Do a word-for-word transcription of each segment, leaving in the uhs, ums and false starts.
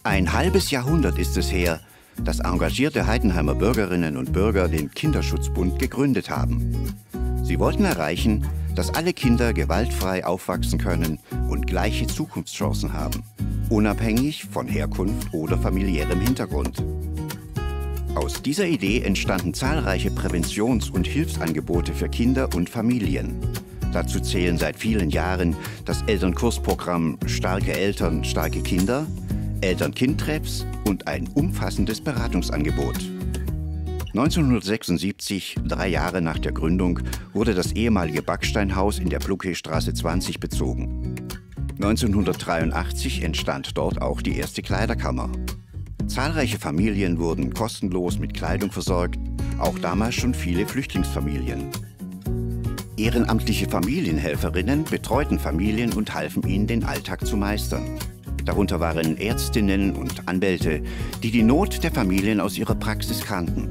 Ein halbes Jahrhundert ist es her, dass engagierte Heidenheimer Bürgerinnen und Bürger den Kinderschutzbund gegründet haben. Sie wollten erreichen, dass alle Kinder gewaltfrei aufwachsen können und gleiche Zukunftschancen haben, unabhängig von Herkunft oder familiärem Hintergrund. Aus dieser Idee entstanden zahlreiche Präventions- und Hilfsangebote für Kinder und Familien. Dazu zählen seit vielen Jahren das Elternkursprogramm Starke Eltern, starke Kinder, Eltern-Kind-Treffs und ein umfassendes Beratungsangebot. neunzehnhundertsechsundsiebzig, drei Jahre nach der Gründung, wurde das ehemalige Backsteinhaus in der Bluckestraße zwanzig bezogen. neunzehnhundertdreiundachtzig entstand dort auch die erste Kleiderkammer. Zahlreiche Familien wurden kostenlos mit Kleidung versorgt, auch damals schon viele Flüchtlingsfamilien. Ehrenamtliche Familienhelferinnen betreuten Familien und halfen ihnen, den Alltag zu meistern. Darunter waren Ärztinnen und Anwälte, die die Not der Familien aus ihrer Praxis kannten.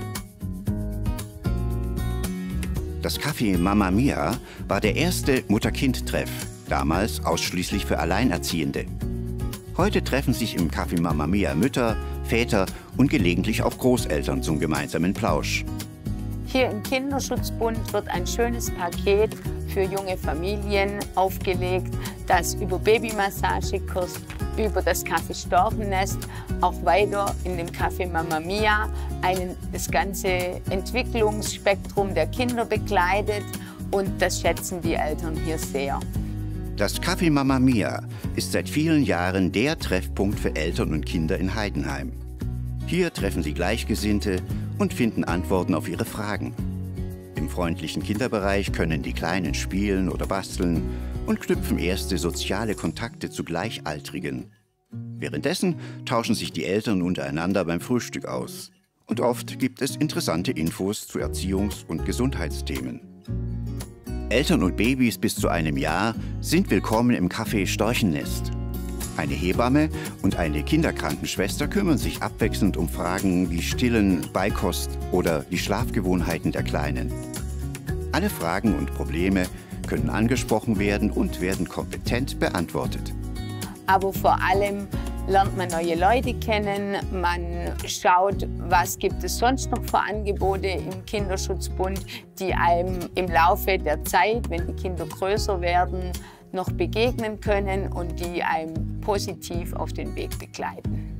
Das Café Mamma Mia war der erste Mutter-Kind-Treff, damals ausschließlich für Alleinerziehende. Heute treffen sich im Café Mamma Mia Mütter, Väter und gelegentlich auch Großeltern zum gemeinsamen Plausch. Hier im Kinderschutzbund wird ein schönes Paket für junge Familien aufgelegt, das über Babymassagekurs, über das Café Storchennest, auch weiter in dem Café Mamma Mia einen, das ganze Entwicklungsspektrum der Kinder begleitet, und das schätzen die Eltern hier sehr. Das Café Mamma Mia ist seit vielen Jahren der Treffpunkt für Eltern und Kinder in Heidenheim. Hier treffen sie Gleichgesinnte und finden Antworten auf ihre Fragen. Im freundlichen Kinderbereich können die Kleinen spielen oder basteln und knüpfen erste soziale Kontakte zu Gleichaltrigen. Währenddessen tauschen sich die Eltern untereinander beim Frühstück aus. Und oft gibt es interessante Infos zu Erziehungs- und Gesundheitsthemen. Eltern und Babys bis zu einem Jahr sind willkommen im Café Storchennest. Eine Hebamme und eine Kinderkrankenschwester kümmern sich abwechselnd um Fragen wie Stillen, Beikost oder die Schlafgewohnheiten der Kleinen. Alle Fragen und Probleme können angesprochen werden und werden kompetent beantwortet. Aber vor allem lernt man neue Leute kennen, man schaut, was gibt es sonst noch für Angebote im Kinderschutzbund, die einem im Laufe der Zeit, wenn die Kinder größer werden, noch begegnen können und die einem positiv auf den Weg begleiten.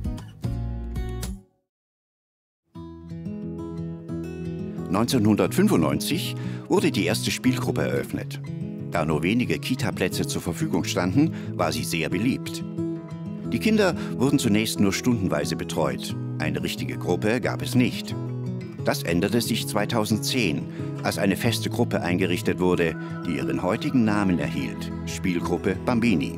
neunzehnhundertfünfundneunzig wurde die erste Spielgruppe eröffnet. Da nur wenige Kita-Plätze zur Verfügung standen, war sie sehr beliebt. Die Kinder wurden zunächst nur stundenweise betreut. Eine richtige Gruppe gab es nicht. Das änderte sich zweitausendzehn, als eine feste Gruppe eingerichtet wurde, die ihren heutigen Namen erhielt: Spielgruppe Bambini.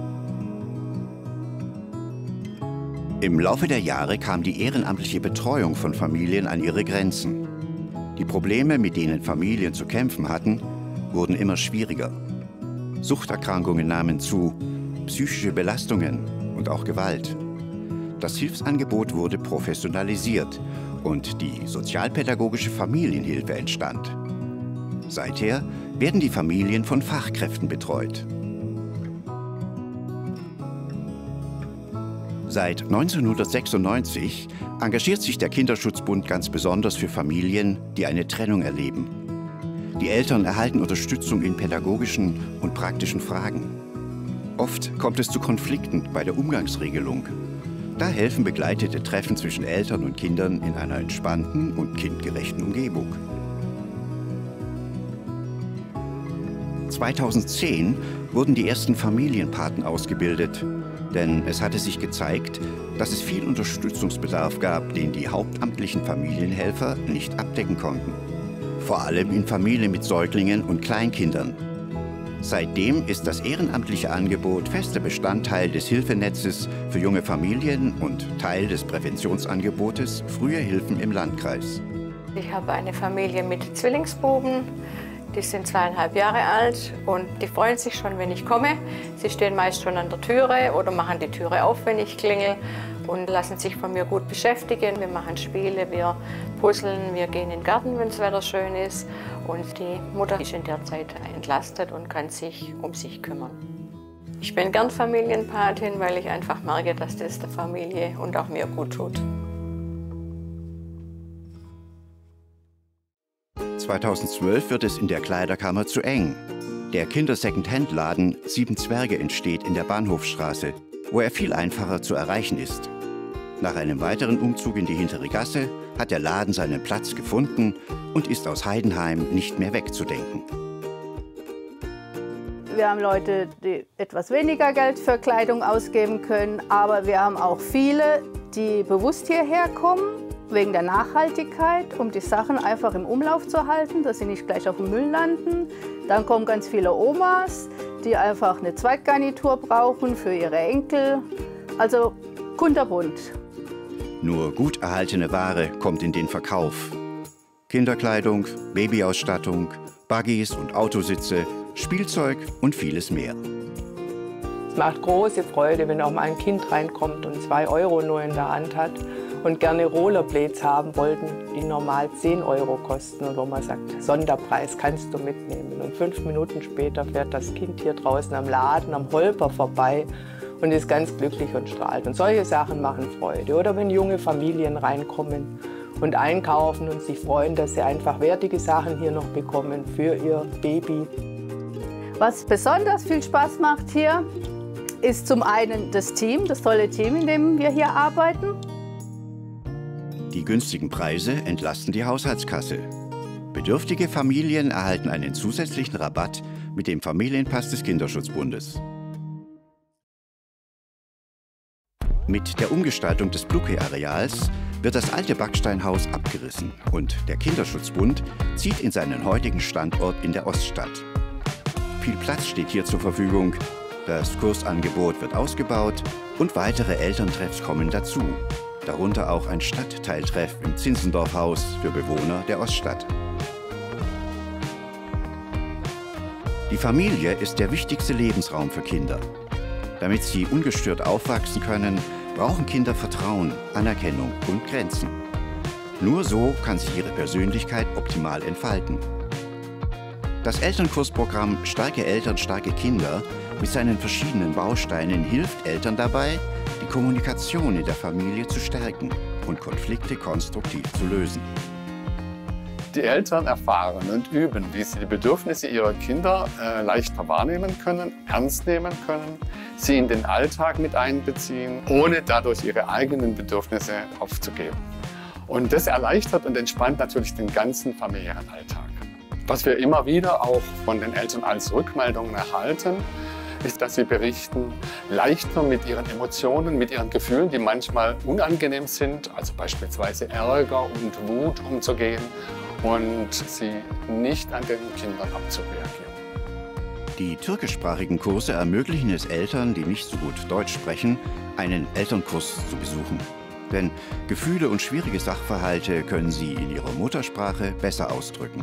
Im Laufe der Jahre kam die ehrenamtliche Betreuung von Familien an ihre Grenzen. Die Probleme, mit denen Familien zu kämpfen hatten, wurden immer schwieriger. Suchterkrankungen nahmen zu, psychische Belastungen und auch Gewalt. Das Hilfsangebot wurde professionalisiert und die sozialpädagogische Familienhilfe entstand. Seither werden die Familien von Fachkräften betreut. Seit neunzehnhundertsechsundneunzig engagiert sich der Kinderschutzbund ganz besonders für Familien, die eine Trennung erleben. Die Eltern erhalten Unterstützung in pädagogischen und praktischen Fragen. Oft kommt es zu Konflikten bei der Umgangsregelung. Da helfen begleitete Treffen zwischen Eltern und Kindern in einer entspannten und kindgerechten Umgebung. zweitausendzehn wurden die ersten Familienpaten ausgebildet, denn es hatte sich gezeigt, dass es viel Unterstützungsbedarf gab, den die hauptamtlichen Familienhelfer nicht abdecken konnten. Vor allem in Familien mit Säuglingen und Kleinkindern. Seitdem ist das ehrenamtliche Angebot fester Bestandteil des Hilfenetzes für junge Familien und Teil des Präventionsangebotes Frühe Hilfen im Landkreis. Ich habe eine Familie mit Zwillingsbuben, die sind zweieinhalb Jahre alt und die freuen sich schon, wenn ich komme. Sie stehen meist schon an der Türe oder machen die Türe auf, wenn ich klingel, und lassen sich von mir gut beschäftigen. Wir machen Spiele, wir puzzeln, wir gehen in den Garten, wenn das Wetter schön ist. Und die Mutter ist in der Zeit entlastet und kann sich um sich kümmern. Ich bin gern Familienpatin, weil ich einfach merke, dass das der Familie und auch mir gut tut. zweitausendzwölf wird es in der Kleiderkammer zu eng. Der Kinder-Second-Hand-Laden Sieben Zwerge entsteht in der Bahnhofstraße, wo er viel einfacher zu erreichen ist. Nach einem weiteren Umzug in die hintere Gasse hat der Laden seinen Platz gefunden und ist aus Heidenheim nicht mehr wegzudenken. Wir haben Leute, die etwas weniger Geld für Kleidung ausgeben können, aber wir haben auch viele, die bewusst hierher kommen, wegen der Nachhaltigkeit, um die Sachen einfach im Umlauf zu halten, dass sie nicht gleich auf dem Müll landen. Dann kommen ganz viele Omas, die einfach eine Zweitgarnitur brauchen für ihre Enkel. Also kunterbunt. Nur gut erhaltene Ware kommt in den Verkauf. Kinderkleidung, Babyausstattung, Buggies und Autositze, Spielzeug und vieles mehr. Es macht große Freude, wenn auch mal ein Kind reinkommt und zwei Euro nur in der Hand hat und gerne Rollerblades haben wollten, die normal zehn Euro kosten und wo man sagt, Sonderpreis kannst du mitnehmen. Und fünf Minuten später fährt das Kind hier draußen am Laden, am Holper vorbei und ist ganz glücklich und strahlt. Und solche Sachen machen Freude. Oder wenn junge Familien reinkommen und einkaufen und sich freuen, dass sie einfach wertige Sachen hier noch bekommen für ihr Baby. Was besonders viel Spaß macht hier, ist zum einen das Team, das tolle Team, in dem wir hier arbeiten. Die günstigen Preise entlasten die Haushaltskasse. Bedürftige Familien erhalten einen zusätzlichen Rabatt mit dem Familienpass des Kinderschutzbundes. Mit der Umgestaltung des Blucke-Areals wird das alte Backsteinhaus abgerissen und der Kinderschutzbund zieht in seinen heutigen Standort in der Oststadt. Viel Platz steht hier zur Verfügung, das Kursangebot wird ausgebaut und weitere Elterntreffs kommen dazu. Darunter auch ein Stadtteiltreff im Zinzendorf-Haus für Bewohner der Oststadt. Die Familie ist der wichtigste Lebensraum für Kinder. Damit sie ungestört aufwachsen können, brauchen Kinder Vertrauen, Anerkennung und Grenzen. Nur so kann sich ihre Persönlichkeit optimal entfalten. Das Elternkursprogramm Starke Eltern, starke Kinder mit seinen verschiedenen Bausteinen hilft Eltern dabei, die Kommunikation in der Familie zu stärken und Konflikte konstruktiv zu lösen. Die Eltern erfahren und üben, wie sie die Bedürfnisse ihrer Kinder äh, leichter wahrnehmen können, ernst nehmen können, sie in den Alltag mit einbeziehen, ohne dadurch ihre eigenen Bedürfnisse aufzugeben. Und das erleichtert und entspannt natürlich den ganzen familiären Alltag. Was wir immer wieder auch von den Eltern als Rückmeldungen erhalten, ist, dass sie berichten, leichter mit ihren Emotionen, mit ihren Gefühlen, die manchmal unangenehm sind, also beispielsweise Ärger und Wut umzugehen und sie nicht an den Kindern abzureagieren. Die türkischsprachigen Kurse ermöglichen es Eltern, die nicht so gut Deutsch sprechen, einen Elternkurs zu besuchen. Denn Gefühle und schwierige Sachverhalte können sie in ihrer Muttersprache besser ausdrücken.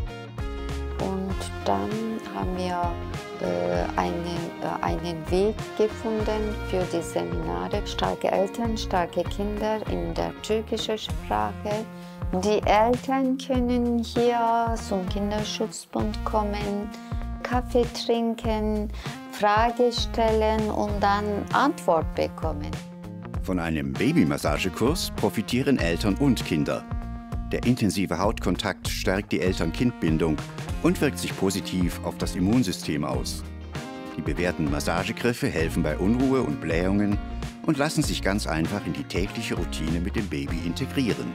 Und dann haben wir äh, eine, äh, einen Weg gefunden für die Seminare Starke Eltern, starke Kinder in der türkischen Sprache. Die Eltern können hier zum Kinderschutzbund kommen, Kaffee trinken, Fragen stellen und dann Antwort bekommen. Von einem Babymassagekurs profitieren Eltern und Kinder. Der intensive Hautkontakt stärkt die Eltern-Kind-Bindung und wirkt sich positiv auf das Immunsystem aus. Die bewährten Massagegriffe helfen bei Unruhe und Blähungen und lassen sich ganz einfach in die tägliche Routine mit dem Baby integrieren.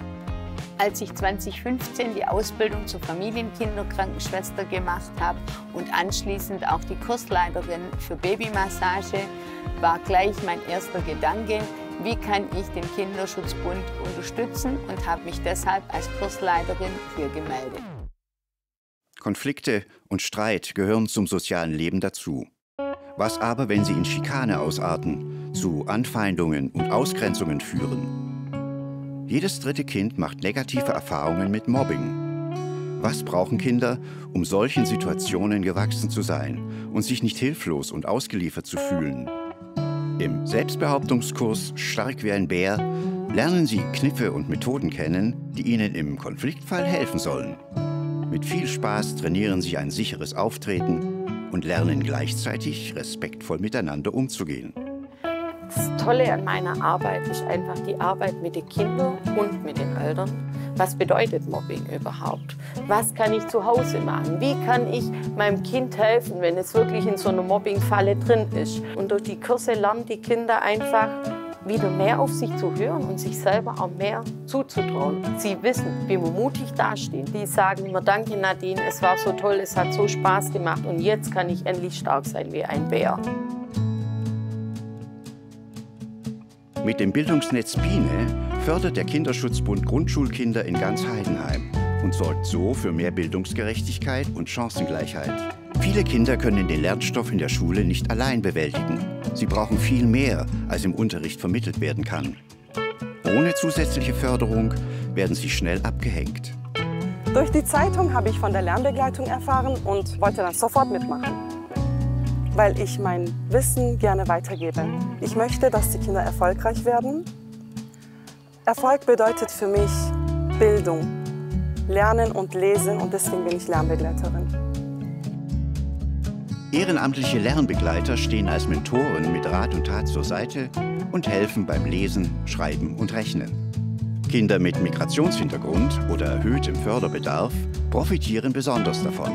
Als ich zweitausendfünfzehn die Ausbildung zur Familienkinderkrankenschwester gemacht habe und anschließend auch die Kursleiterin für Babymassage, war gleich mein erster Gedanke, wie kann ich den Kinderschutzbund unterstützen, und habe mich deshalb als Kursleiterin hier gemeldet. Konflikte und Streit gehören zum sozialen Leben dazu. Was aber, wenn sie in Schikane ausarten, zu Anfeindungen und Ausgrenzungen führen? Jedes dritte Kind macht negative Erfahrungen mit Mobbing. Was brauchen Kinder, um solchen Situationen gewachsen zu sein und sich nicht hilflos und ausgeliefert zu fühlen? Im Selbstbehauptungskurs Stark wie ein Bär lernen Sie Kniffe und Methoden kennen, die Ihnen im Konfliktfall helfen sollen. Mit viel Spaß trainieren Sie ein sicheres Auftreten und lernen gleichzeitig respektvoll miteinander umzugehen. Das Tolle an meiner Arbeit ist einfach die Arbeit mit den Kindern und mit den Eltern. Was bedeutet Mobbing überhaupt? Was kann ich zu Hause machen? Wie kann ich meinem Kind helfen, wenn es wirklich in so einer Mobbingfalle drin ist? Und durch die Kurse lernen die Kinder einfach wieder mehr auf sich zu hören und sich selber auch mehr zuzutrauen. Sie wissen, wie wir mutig dastehen. Die sagen immer, danke Nadine, es war so toll, es hat so Spaß gemacht und jetzt kann ich endlich stark sein wie ein Bär. Mit dem Bildungsnetz Biene fördert der Kinderschutzbund Grundschulkinder in ganz Heidenheim und sorgt so für mehr Bildungsgerechtigkeit und Chancengleichheit. Viele Kinder können den Lernstoff in der Schule nicht allein bewältigen. Sie brauchen viel mehr, als im Unterricht vermittelt werden kann. Ohne zusätzliche Förderung werden sie schnell abgehängt. Durch die Zeitung habe ich von der Lernbegleitung erfahren und wollte dann sofort mitmachen, weil ich mein Wissen gerne weitergebe. Ich möchte, dass die Kinder erfolgreich werden. Erfolg bedeutet für mich Bildung, Lernen und Lesen und deswegen bin ich Lernbegleiterin. Ehrenamtliche Lernbegleiter stehen als Mentoren mit Rat und Tat zur Seite und helfen beim Lesen, Schreiben und Rechnen. Kinder mit Migrationshintergrund oder erhöhtem Förderbedarf profitieren besonders davon.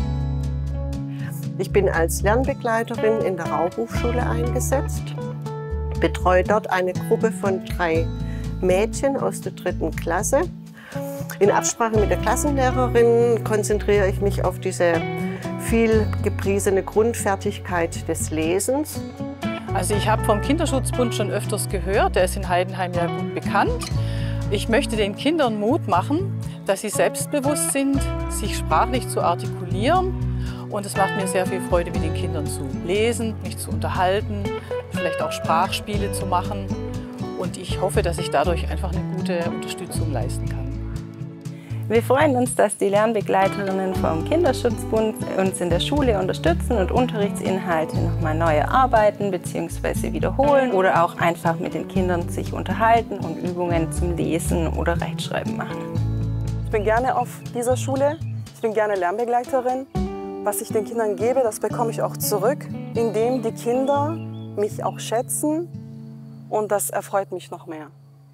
Ich bin als Lernbegleiterin in der Rauchberufsschule eingesetzt, betreue dort eine Gruppe von drei Mädchen aus der dritten Klasse. In Absprache mit der Klassenlehrerin konzentriere ich mich auf diese viel gepriesene Grundfertigkeit des Lesens. Also ich habe vom Kinderschutzbund schon öfters gehört, der ist in Heidenheim ja gut bekannt. Ich möchte den Kindern Mut machen, dass sie selbstbewusst sind, sich sprachlich zu artikulieren. Und es macht mir sehr viel Freude, mit den Kindern zu lesen, mich zu unterhalten, vielleicht auch Sprachspiele zu machen. Und ich hoffe, dass ich dadurch einfach eine gute Unterstützung leisten kann. Wir freuen uns, dass die Lernbegleiterinnen vom Kinderschutzbund uns in der Schule unterstützen und Unterrichtsinhalte nochmal neu erarbeiten bzw. wiederholen oder auch einfach mit den Kindern sich unterhalten und Übungen zum Lesen oder Rechtschreiben machen. Ich bin gerne auf dieser Schule, ich bin gerne Lernbegleiterin. Was ich den Kindern gebe, das bekomme ich auch zurück, indem die Kinder mich auch schätzen und das erfreut mich noch mehr.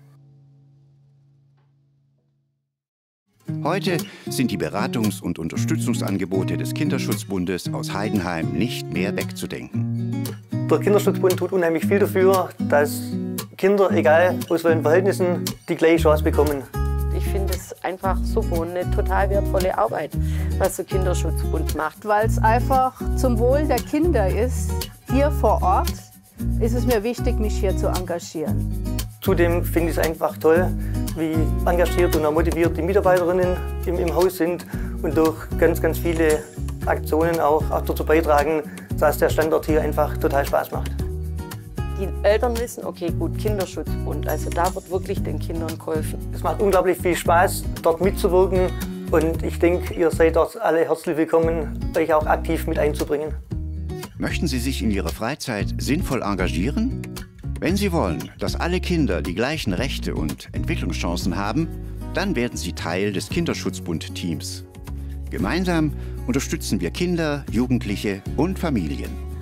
Heute sind die Beratungs- und Unterstützungsangebote des Kinderschutzbundes aus Heidenheim nicht mehr wegzudenken. Der Kinderschutzbund tut unheimlich viel dafür, dass Kinder, egal aus welchen Verhältnissen, die gleiche Chance bekommen. Ich finde es einfach super und eine total wertvolle Arbeit, was der Kinderschutzbund macht. Weil es einfach zum Wohl der Kinder ist, hier vor Ort, ist es mir wichtig, mich hier zu engagieren. Zudem finde ich es einfach toll, wie engagiert und motiviert die Mitarbeiterinnen im, im Haus sind und durch ganz, ganz viele Aktionen auch, auch dazu beitragen, dass der Standort hier einfach total Spaß macht. Die Eltern wissen, okay, gut, Kinderschutzbund, also da wird wirklich den Kindern geholfen. Es macht unglaublich viel Spaß, dort mitzuwirken und ich denke, ihr seid dort alle herzlich willkommen, euch auch aktiv mit einzubringen. Möchten Sie sich in Ihrer Freizeit sinnvoll engagieren? Wenn Sie wollen, dass alle Kinder die gleichen Rechte und Entwicklungschancen haben, dann werden Sie Teil des Kinderschutzbund-Teams. Gemeinsam unterstützen wir Kinder, Jugendliche und Familien.